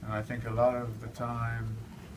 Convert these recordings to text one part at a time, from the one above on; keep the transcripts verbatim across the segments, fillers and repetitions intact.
And I think a lot of the time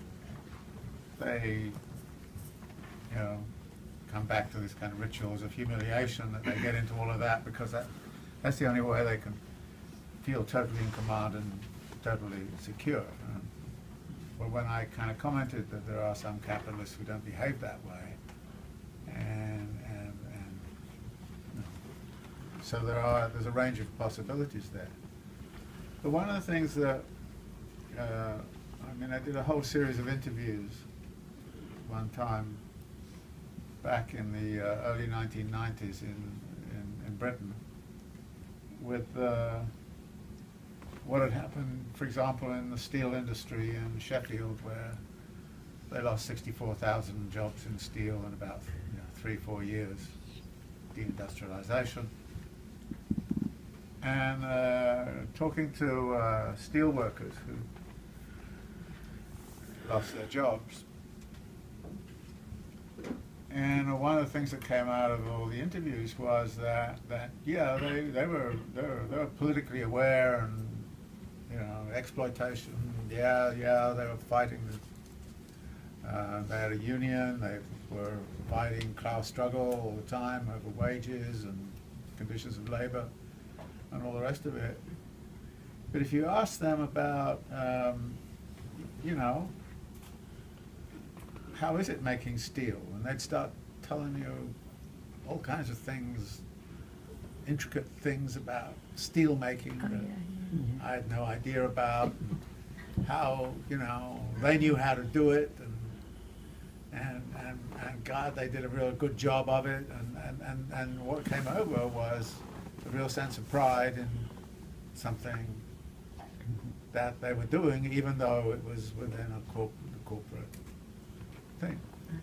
they, you know, come back to this kind of rituals of humiliation, that they get into all of that because that, that's the only way they can feel totally in command and totally secure. Um, but when I kind of commented that there are some capitalists who don't behave that way, and, and, and you know, so there are, there's a range of possibilities there. But one of the things that, uh, I mean, I did a whole series of interviews one time back in the uh, early nineteen nineties in, in, in Britain with uh, what had happened, for example, in the steel industry in Sheffield, where they lost sixty-four thousand jobs in steel in about you know, three, four years, deindustrialization. And uh, talking to uh, steel workers who lost their jobs. And one of the things that came out of all the interviews was that, that yeah, they, they, were, they, were, they were politically aware and, you know, exploitation, yeah, yeah, they were fighting. Uh, they had a union, they were fighting class struggle all the time over wages and conditions of labor and all the rest of it. But if you ask them about, um, you know, how is it making steel? And they'd start telling you all kinds of things, intricate things about steel making Oh, that yeah, yeah. Mm-hmm. I had no idea about, how, you know, they knew how to do it, and, and, and, and God, they did a real good job of it, and, and, and, and what came over was a real sense of pride in something that they were doing, even though it was within a corp corporate thing.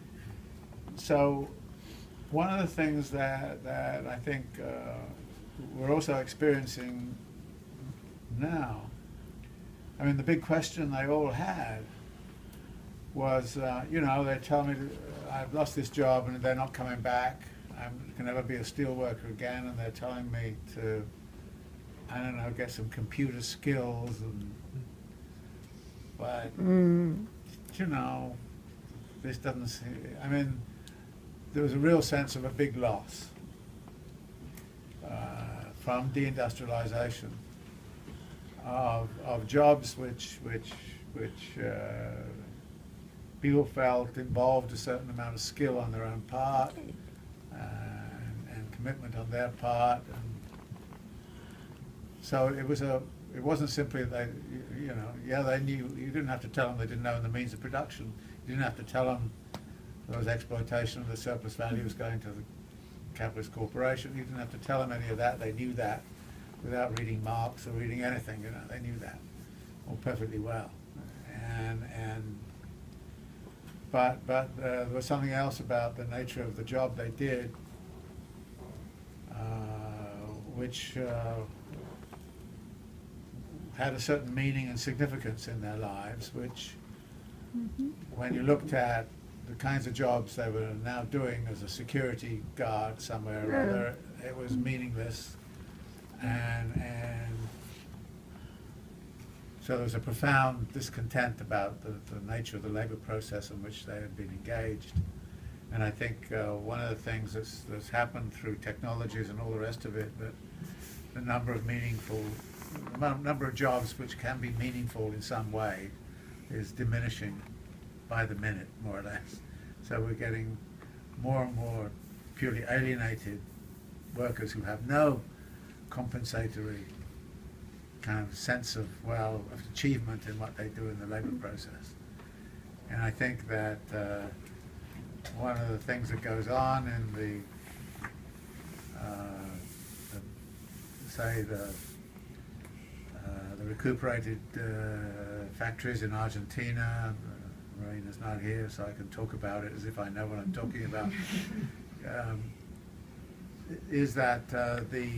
So one of the things that, that I think uh, we're also experiencing now, I mean, the big question they all had was, uh, you know, they tell me, uh, I've lost this job and they're not coming back, I can never be a steel worker again, and they're telling me to, I don't know, get some computer skills, and, but, mm. you know, this doesn't seem, I mean, there was a real sense of a big loss uh, from deindustrialization of, of jobs which, which, which uh, people felt involved a certain amount of skill on their own part, uh, and, and commitment on their part. And so it was a, it wasn't simply they, you know, yeah, they knew, you didn't have to tell them they didn't know the means of production. You didn't have to tell them there was exploitation of the surplus value was going to the capitalist corporation. You didn't have to tell them any of that. They knew that without reading Marx or reading anything. You know, they knew that all perfectly well. And and but but uh, there was something else about the nature of the job they did, uh, which uh, had a certain meaning and significance in their lives, which, mm-hmm. when you looked at the kinds of jobs they were now doing as a security guard somewhere or other, it was meaningless. And, and so there was a profound discontent about the, the nature of the labor process in which they had been engaged. And I think uh, one of the things that's, that's happened through technologies and all the rest of it, that the number of meaningful, the number of jobs which can be meaningful in some way is diminishing by the minute, more or less. So we're getting more and more purely alienated workers who have no compensatory kind of sense of, well, of achievement in what they do in the labor process. And I think that uh, one of the things that goes on in the, uh, the say, the, uh, the recuperated uh, factories in Argentina, Marina's not here, so I can talk about it as if I know what I'm talking about, um, is that uh, the,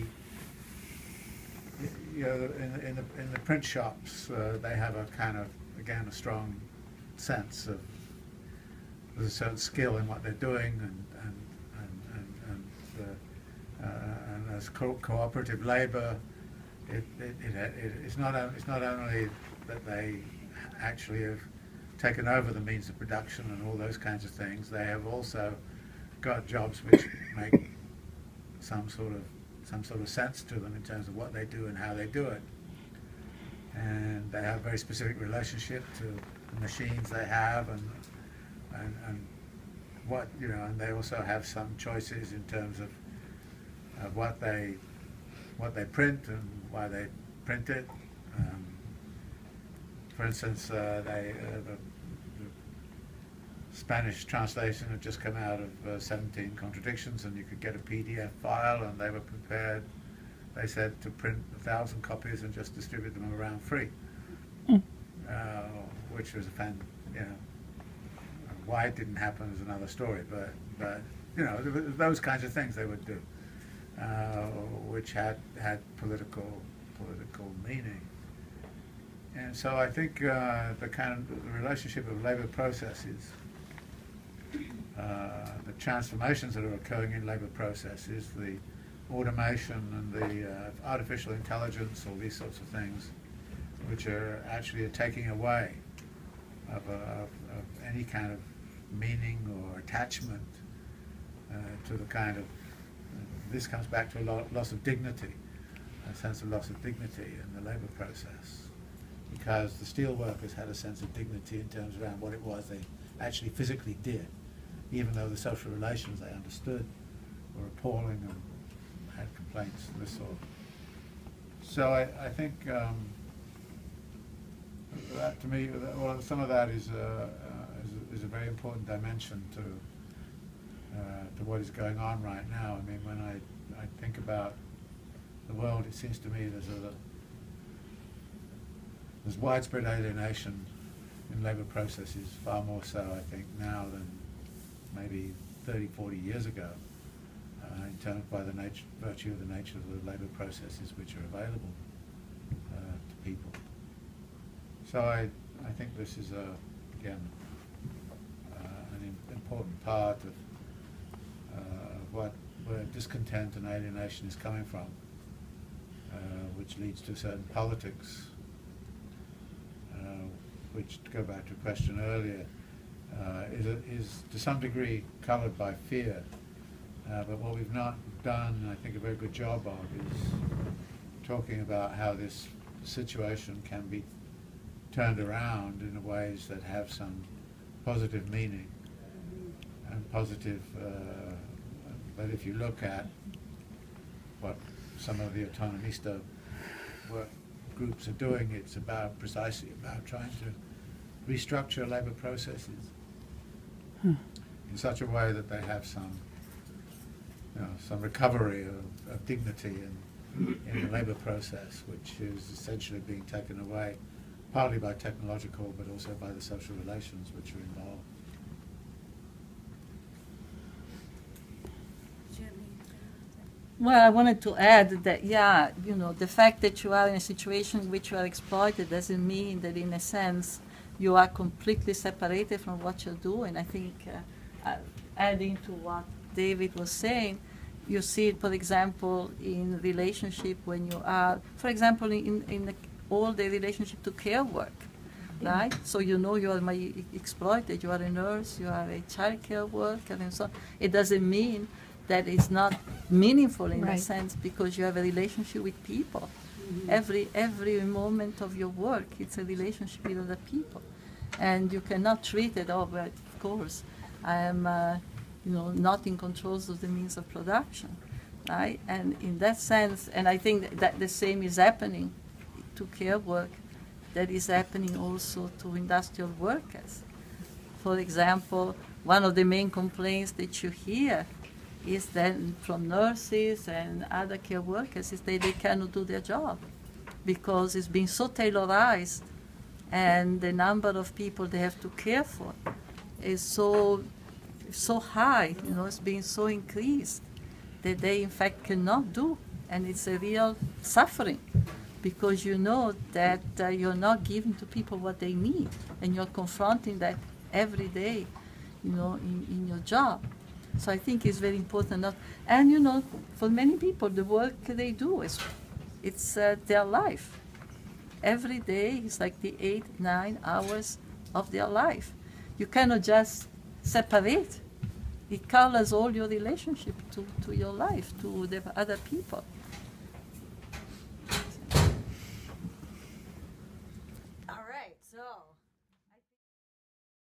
you know, in, in, the, in the print shops, uh, they have a kind of, again, a strong sense of, there's a certain skill in what they're doing, and, and, and, and, and, uh, uh, and as co cooperative labor, it, it, it, it, it's, not, it's not only that they actually have taken over the means of production and all those kinds of things, they have also got jobs which make some sort of some sort of sense to them in terms of what they do and how they do it. And they have a very specific relationship to the machines they have, and and, and what you know, and they also have some choices in terms of, of what they what they print and why they print it. Um, for instance, uh, they uh, the, the Spanish translation had just come out of uh, seventeen Contradictions, and you could get a P D F file, and they were prepared, they said, to print a thousand copies and just distribute them around free, mm. uh, which was a fan, you know, why it didn't happen is another story, but, but you know, those kinds of things they would do, uh, which had, had political, political meaning. And so I think uh, the kind of the relationship of labour processes, uh, the transformations that are occurring in labour processes, the automation and the uh, artificial intelligence, all these sorts of things, which are actually taking away of, a, of, of any kind of meaning or attachment uh, to the kind of, uh, this comes back to a lo loss of dignity, a sense of loss of dignity in the labour process, because the steel workers had a sense of dignity in terms around what it was they actually physically did, even though the social relations they understood were appalling and had complaints of this sort. So I, I think um, that to me, that, well, some of that is, uh, uh, is, a, is a very important dimension to uh, to what is going on right now. I mean, when I, I think about the world, it seems to me there's a there's widespread alienation in labour processes, far more so, I think, now than maybe thirty, forty years ago, uh, in terms by the nature, virtue of the nature of the labour processes which are available uh, to people. So I, I think this is, a, again, uh, an im important part of uh, what, where discontent and alienation is coming from, uh, which leads to certain politics, uh, which, to go back to a question earlier, uh, is, a, is to some degree coloured by fear. Uh, but what we've not done, I think, a very good job of is talking about how this situation can be turned around in ways that have some positive meaning and positive, uh, but if you look at what some of the autonomista work groups are doing, it's about precisely about trying to restructure labour processes hmm. in such a way that they have some, you know, some recovery of, of dignity in, in the labour process, which is essentially being taken away partly by technological but also by the social relations which are involved. Well, I wanted to add that, yeah, you know, the fact that you are in a situation in which you are exploited doesn't mean that, in a sense, you are completely separated from what you're doing. I think, uh, uh, adding to what David was saying, you see it, for example, in relationship when you are, for example, in, in the, all the relationship to care work, right? So you know you are my exploited, you are a nurse, you are a child care worker, and so on. It doesn't mean that it's not meaningful in right. a sense, because you have a relationship with people. Mm-hmm. Every every moment of your work, it's a relationship with other people, and you cannot treat it. Oh, but of course, I am, uh, you know, not in control of the means of production, right? And in that sense, and I think that, that the same is happening to care work, that is happening also to industrial workers. For example, one of the main complaints that you hear is that from nurses and other care workers is that they cannot do their job because it's been so tailorized, and the number of people they have to care for is so so high, you know, it's being so increased that they in fact cannot do, and it's a real suffering, because you know that uh, you're not giving to people what they need, and you're confronting that every day, you know, in, in your job. So I think it's very important. Not, and you know, for many people, the work they do is, it's uh, their life, every day is like the eight, nine hours of their life. You cannot just separate. It colors all your relationship to, to your life, to the other people. All right, so